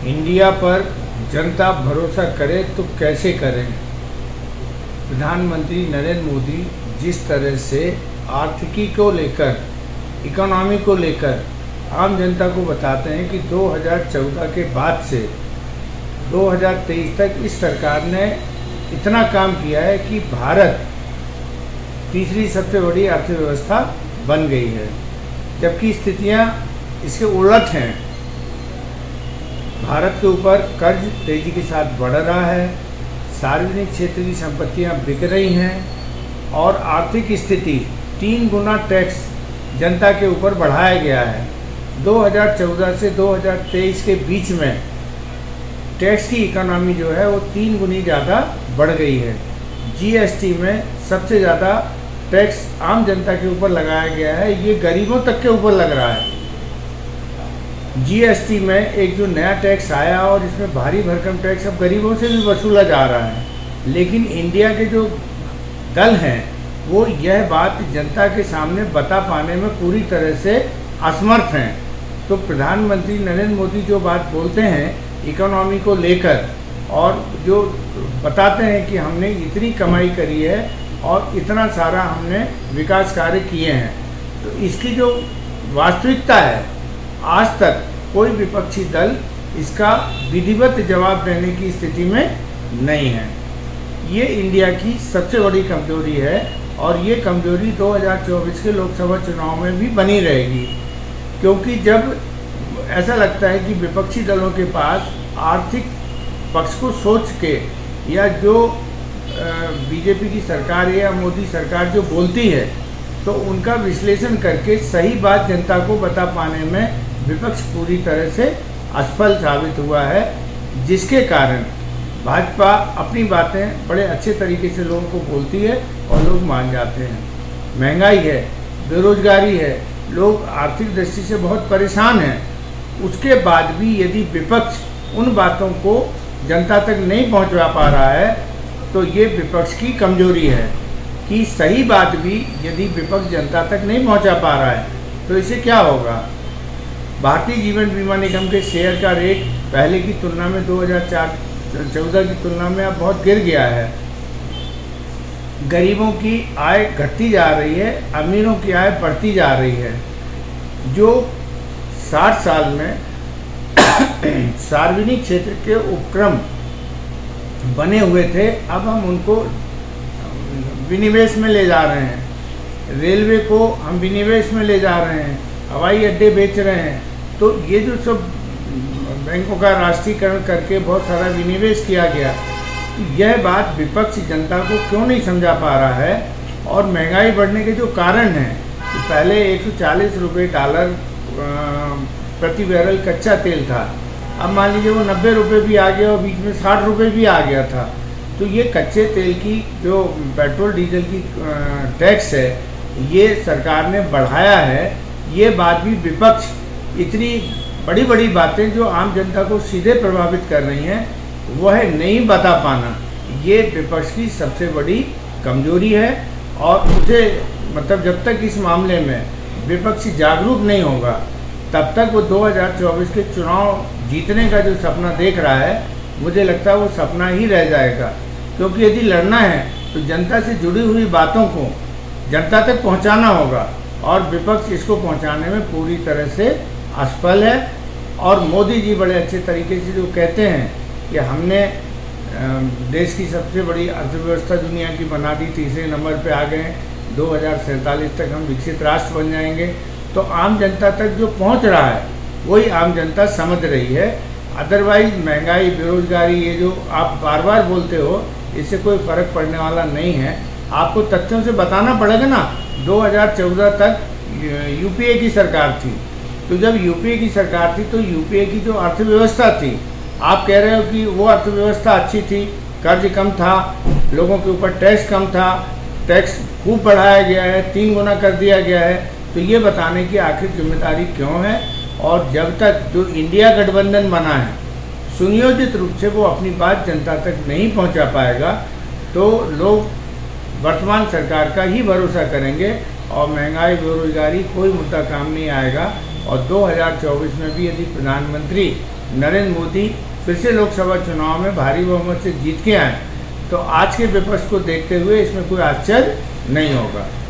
India पर जनता भरोसा करे तो कैसे करें। प्रधानमंत्री नरेंद्र मोदी जिस तरह से आर्थिकी को लेकर, इकोनॉमी को लेकर आम जनता को बताते हैं कि 2014 के बाद से 2023 तक इस सरकार ने इतना काम किया है कि भारत तीसरी सबसे बड़ी अर्थव्यवस्था बन गई है, जबकि स्थितियां इसके उलट हैं। भारत के ऊपर कर्ज तेजी के साथ बढ़ रहा है, सार्वजनिक क्षेत्र की संपत्तियां बिक रही हैं और आर्थिक स्थिति 3 गुना टैक्स जनता के ऊपर बढ़ाया गया है। 2014 से 2023 के बीच में टैक्स की इकोनॉमी जो है वो 3 गुनी ज़्यादा बढ़ गई है। जीएसटी में सबसे ज़्यादा टैक्स आम जनता के ऊपर लगाया गया है, ये गरीबों तक के ऊपर लग रहा है। जीएसटी में एक जो नया टैक्स आया और इसमें भारी भरकम टैक्स अब गरीबों से भी वसूला जा रहा है, लेकिन इंडिया के जो दल हैं वो यह बात जनता के सामने बता पाने में पूरी तरह से असमर्थ हैं। तो प्रधानमंत्री नरेंद्र मोदी जो बात बोलते हैं इकोनॉमी को लेकर और जो बताते हैं कि हमने इतनी कमाई करी है और इतना सारा हमने विकास कार्य किए हैं, तो इसकी जो वास्तविकता है आज तक कोई विपक्षी दल इसका विधिवत जवाब देने की स्थिति में नहीं है। ये इंडिया की सबसे बड़ी कमजोरी है और ये कमजोरी 2024 के लोकसभा चुनाव में भी बनी रहेगी, क्योंकि जब ऐसा लगता है कि विपक्षी दलों के पास आर्थिक पक्ष को सोच के या जो बीजेपी की सरकार है या मोदी सरकार जो बोलती है तो उनका विश्लेषण करके सही बात जनता को बता पाने में विपक्ष पूरी तरह से असफल साबित हुआ है, जिसके कारण भाजपा अपनी बातें बड़े अच्छे तरीके से लोगों को बोलती है और लोग मान जाते हैं। महंगाई है, बेरोजगारी है, लोग आर्थिक दृष्टि से बहुत परेशान हैं, उसके बाद भी यदि विपक्ष उन बातों को जनता तक नहीं पहुंचा पा रहा है तो ये विपक्ष की कमजोरी है कि सही बात भी यदि विपक्ष जनता तक नहीं पहुंचा पा रहा है तो इसे क्या होगा। भारतीय जीवन बीमा निगम के शेयर का रेट पहले की तुलना में 2014 की तुलना में अब बहुत गिर गया है। गरीबों की आय घटती जा रही है, अमीरों की आय बढ़ती जा रही है। जो 60 साल में सार्वजनिक क्षेत्र के उपक्रम बने हुए थे अब हम उनको विनिवेश में ले जा रहे हैं, रेलवे को हम विनिवेश में ले जा रहे हैं, हवाई अड्डे बेच रहे हैं। तो ये जो सब बैंकों का राष्ट्रीयकरण करके बहुत सारा विनिवेश किया गया, तो यह बात विपक्ष जनता को क्यों नहीं समझा पा रहा है। और महंगाई बढ़ने के जो कारण हैं कि पहले 140 रुपये डॉलर प्रति बैरल कच्चा तेल था, अब मान लीजिए वो 90 रुपये भी आ गया और बीच में 60 रुपये भी आ गया था। तो ये कच्चे तेल की जो पेट्रोल डीजल की टैक्स है ये सरकार ने बढ़ाया है। ये बात भी विपक्ष इतनी बड़ी बड़ी बातें जो आम जनता को सीधे प्रभावित कर रही हैं वह नहीं बता पाना, ये विपक्ष की सबसे बड़ी कमजोरी है। और मुझे मतलब जब तक इस मामले में विपक्ष जागरूक नहीं होगा तब तक वो 2024 के चुनाव जीतने का जो सपना देख रहा है मुझे लगता है वो सपना ही रह जाएगा, क्योंकि यदि लड़ना है तो जनता से जुड़ी हुई बातों को जनता तक पहुंचाना होगा और विपक्ष इसको पहुंचाने में पूरी तरह से असफल है। और मोदी जी बड़े अच्छे तरीके से जो कहते हैं कि हमने देश की सबसे बड़ी अर्थव्यवस्था दुनिया की बना दी, तीसरे नंबर पे आ गए, 2047 तक हम विकसित राष्ट्र बन जाएंगे। तो आम जनता तक जो पहुंच रहा है वही आम जनता समझ रही है। अदरवाइज महंगाई, बेरोजगारी, ये जो आप बार बार बोलते हो इससे कोई फ़र्क पड़ने वाला नहीं है। आपको तथ्यों से बताना पड़ेगा ना। 2014 तक यूपीए की सरकार थी, तो जब यूपीए की सरकार थी तो यूपीए की जो अर्थव्यवस्था थी, आप कह रहे हो कि वो अर्थव्यवस्था अच्छी थी, कर्ज कम था, लोगों के ऊपर टैक्स कम था, टैक्स खूब बढ़ाया गया है, 3 गुना कर दिया गया है। तो ये बताने की आखिर जिम्मेदारी क्यों है। और जब तक जो इंडिया गठबंधन बना है सुनियोजित रूप से वो अपनी बात जनता तक नहीं पहुंचा पाएगा तो लोग वर्तमान सरकार का ही भरोसा करेंगे और महंगाई, बेरोजगारी कोई मुद्दा काम नहीं आएगा। और 2024 में भी यदि प्रधानमंत्री नरेंद्र मोदी फिर से लोकसभा चुनाव में भारी बहुमत से जीत के आए तो आज के विपक्ष को देखते हुए इसमें कोई आश्चर्य नहीं होगा।